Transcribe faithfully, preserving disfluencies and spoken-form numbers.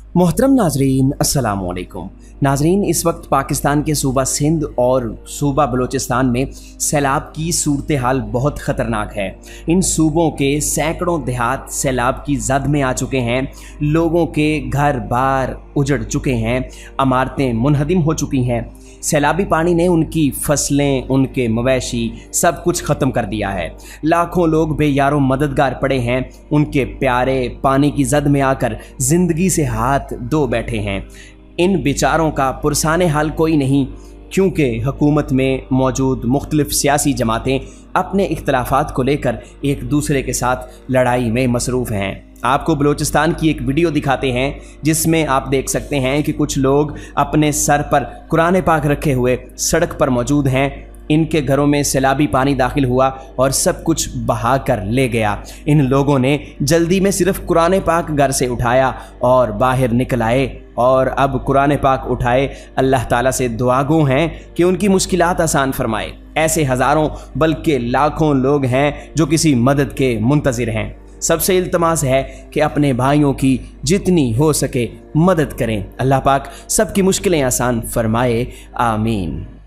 मोहतरम नाजरीन अस्सलाम वालेकुम। नाजरीन, इस वक्त पाकिस्तान के सूबा सिंध और सूबा बलूचिस्तान में सैलाब की सूरत हाल बहुत ख़तरनाक है। इन सूबों के सैकड़ों देहात सैलाब की जद में आ चुके हैं। लोगों के घर बार उजड़ चुके हैं, इमारतें मुनहदिम हो चुकी हैं। सैलाबी पानी ने उनकी फसलें, उनके मवेशी सब कुछ ख़त्म कर दिया है। लाखों लोग बेयारों मददगार पड़े हैं। उनके प्यारे पानी की जद में आकर ज़िंदगी से हाथ धो बैठे हैं। इन बेचारों का पुरसाने हाल कोई नहीं, क्योंकि हुकूमत में मौजूद मुख्तलिफ सियासी जमातें अपने इख्तलाफात को लेकर एक दूसरे के साथ लड़ाई में मसरूफ़ हैं। आपको बलूचिस्तान की एक वीडियो दिखाते हैं जिसमें आप देख सकते हैं कि कुछ लोग अपने सर पर कुरान पाक रखे हुए सड़क पर मौजूद हैं। इनके घरों में सैलाबी पानी दाखिल हुआ और सब कुछ बहा कर ले गया। इन लोगों ने जल्दी में सिर्फ कुरान पाक घर से उठाया और बाहर निकल आए, और अब कुरान पाक उठाए अल्लाह ताला से दुआगो हैं कि उनकी मुश्किलात आसान फरमाए। ऐसे हज़ारों बल्कि लाखों लोग हैं जो किसी मदद के मुंतज़िर हैं। सबसे इल्तमास है कि अपने भाइयों की जितनी हो सके मदद करें। अल्लाह पाक सबकी मुश्किलें आसान फरमाए। आमीन।